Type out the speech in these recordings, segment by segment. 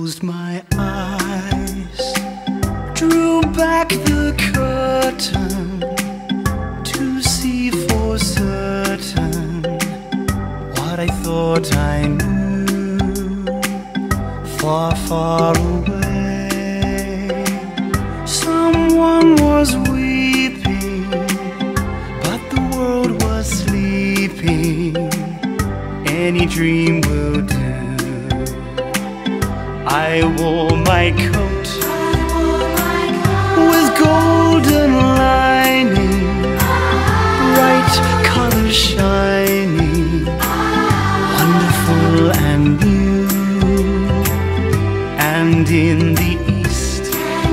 closed my eyes, drew back the curtain to see for certain what I thought I knew. Far, far away, someone was weeping, but the world was sleeping. Any dream will do. I wore my coat with golden lining, bright colors shining, wonderful and new. And in the east,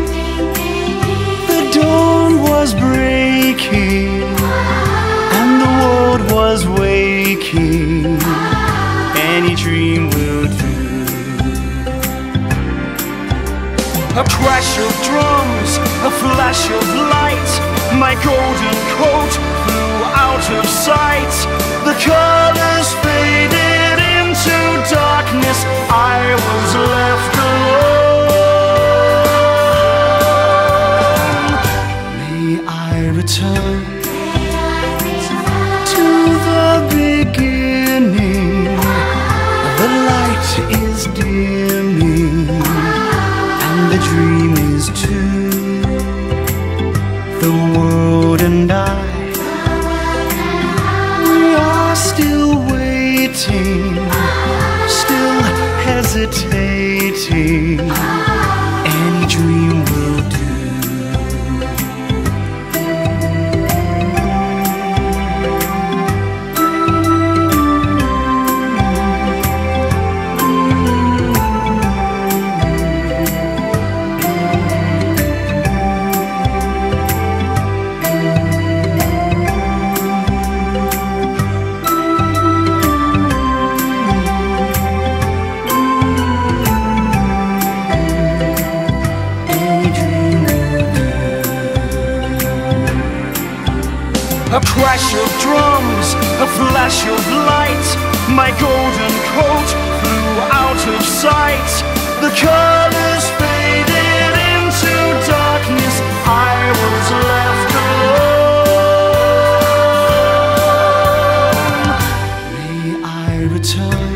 the dawn was breaking, and the world was waking. Any dream will do. A crash of drums, a flash of light, my golden coat flew out of sight. The colors faded into darkness, I was left alone. May I return to the beginning. The light is dimming, and the dream is too. The world and I, we are still waiting, still hesitating. Any dream will do. A crash of drums, a flash of light, my golden coat flew out of sight. The colors faded into darkness, I was left alone. May I return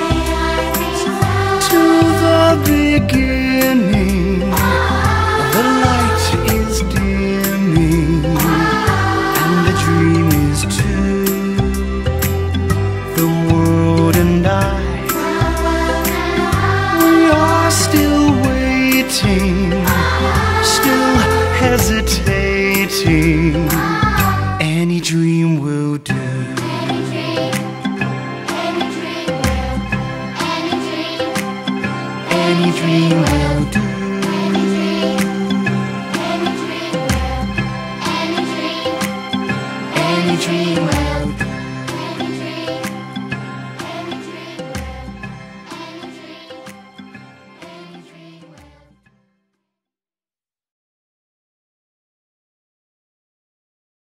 to the beginning. The light is dimming, the dream is too. The world and I, we are still waiting, still hesitating. Any dream will do. Any dream will do.